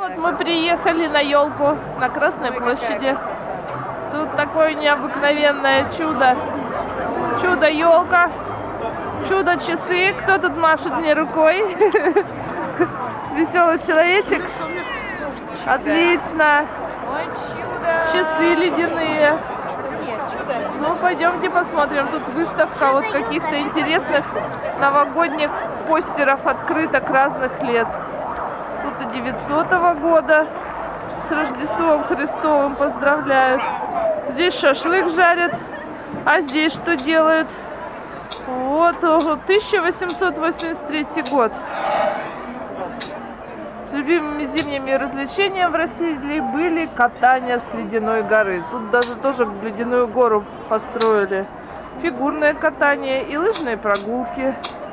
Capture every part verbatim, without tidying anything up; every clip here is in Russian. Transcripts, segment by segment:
Вот мы приехали на елку на Красной площади. Тут такое необыкновенное чудо. Чудо-елка. Чудо-часы. Кто тут машет мне рукой? Веселый человечек. Отлично. Часы ледяные. Ну, пойдемте посмотрим. Тут выставка вот каких-то интересных новогодних постеров, открыток разных лет. Тут и девятисотого года. С Рождеством Христовым поздравляют. Здесь шашлык жарят. А здесь что делают? Вот, тысяча восемьсот восемьдесят третий год. Любимыми зимними развлечениями в России были катания с ледяной горы. Тут даже тоже ледяную гору построили. Фигурное катание и лыжные прогулки.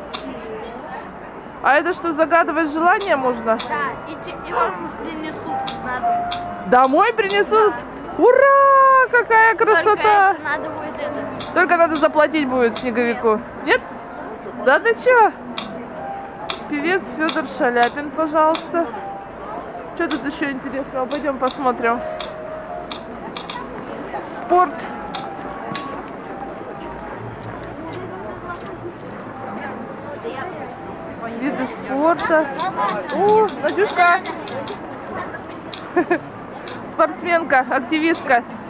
А это что, загадывать желание можно? Да, и, и вам принесут на дом. Домой принесут? Да. Ура! Какая красота! Только надо будет это. Только надо заплатить будет снеговику. Нет? Да ты чё? Певец Федор Шаляпин, пожалуйста. Что тут еще интересного? Пойдем посмотрим. Спорт. Виды спорта. О, Надюшка. Спортсменка, активистка.